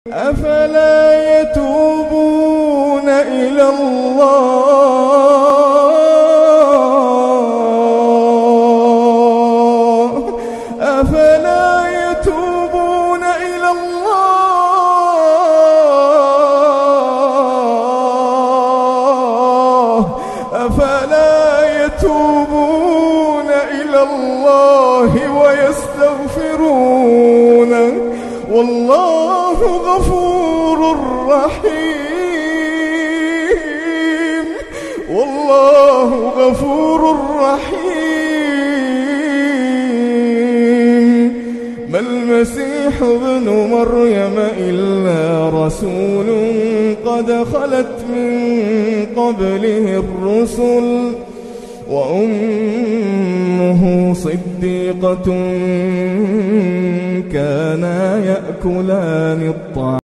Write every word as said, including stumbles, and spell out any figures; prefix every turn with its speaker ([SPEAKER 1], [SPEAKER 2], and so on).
[SPEAKER 1] أفلا يتوبون إلى الله أفلا يتوبون إلى الله أفلا يتوبون إلى الله ويستغفرونه والله غفور رحيم والله غفور رحيم ما المسيح ابن مريم إلا رسول قد خلت من قبله الرسل وأمه صديقة كانا يأكلان الطعام